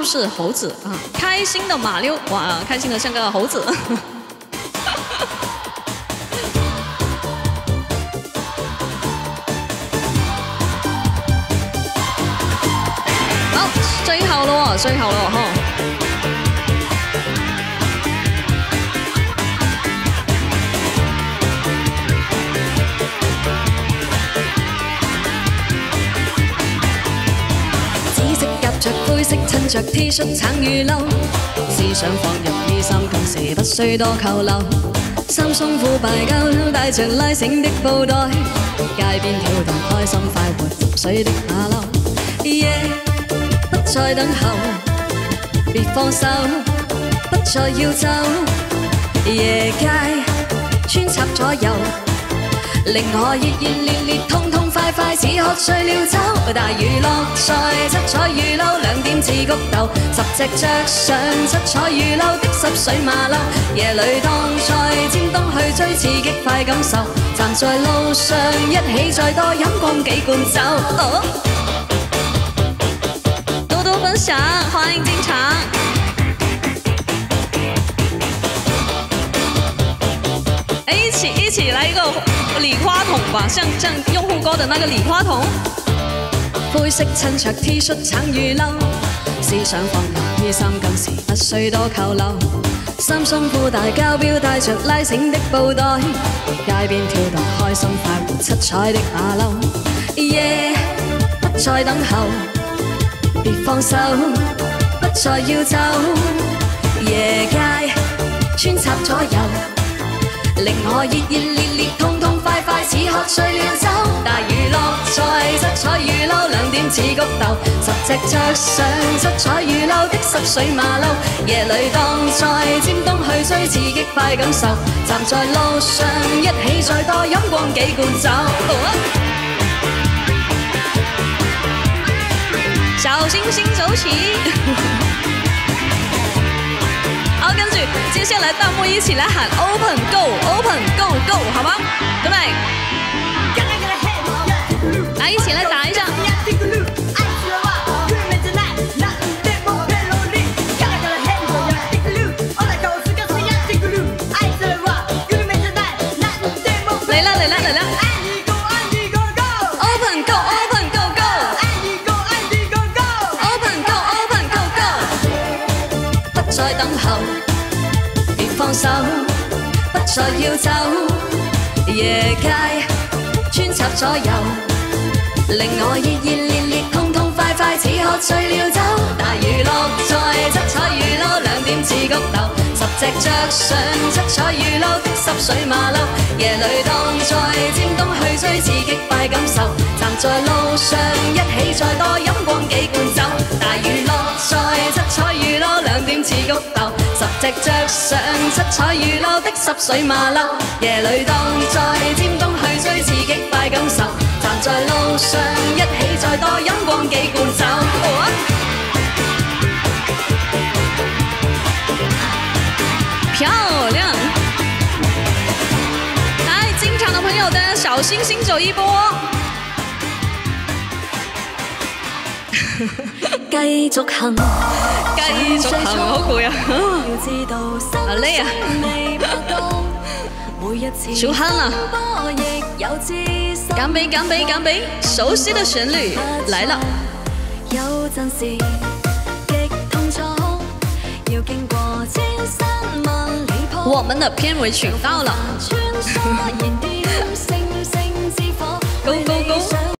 就是猴子啊，开心的马溜，哇，开心的像个猴子。好，最後咯，最後咯，嗬。 着灰色襯着 T 恤橙雨褸，思想放入衣衫舊時不需多扣留，三鬆褲敗膠帶着拉繩的布袋，街邊跳動開心快活覆水的馬騮，夜不再等候，別放手，不再要走，夜街穿插左右，令我熱熱烈烈痛痛快快似喝醉了酒，大娛樂賽七彩雨褸，2點似谷豆，10隻着上七彩雨褸的濕水馬騮，夜裏當賽尖東去追刺激快感受，站在路上一起再多飲光幾罐酒。多多分享，歡迎進場。 一起来一个礼花筒吧，像用户歌的那个礼花筒。灰色襯着 T 恤橙雨褸，思想放入衣衫舊時不需多扣留，三鬆褲大膠錶帶着拉繩的布袋，街邊跳動開心快活七彩的馬騮，夜不再等候，別放手，不再要走，夜街穿插左右。 令我熱熱烈烈痛痛快快似喝醉了酒，大娛樂賽七彩雨褸，2點似谷豆，10隻着上七彩雨褸的濕水馬騮，夜裏當賽尖東去追刺激快感受，站在路上一起再多飲光幾罐酒。小星星走起。好，跟住接下來彈幕一起來喊 Open Go Open Go Go， 好嗎？對不對？來，一起來打一下。來了來了來了 ！Open Go Open Go Go Open Go Open Go Go， 不再等候。 放手，不再要走，夜街穿插左右，令我熱熱烈烈痛痛快快似喝醉了酒，大娛樂賽七彩雨褸，2點似谷豆，10隻着上七彩雨褸的濕水馬騮，夜裏當賽尖東去追刺激快感受，站在路上一起再多飲光幾罐酒，大娛樂賽七彩雨褸，2點似谷豆。 10隻着上七彩雨褸的濕水馬騮，夜裏當賽尖東去追刺激快感受，站在路上一起再多飲光幾罐酒。漂亮！來，進場的朋友的小星星走一波。繼續行，繼續行，好攰啊！好累啊！出汗了。干杯，干杯，干杯！熟悉的旋律来了。我们的片尾曲到了。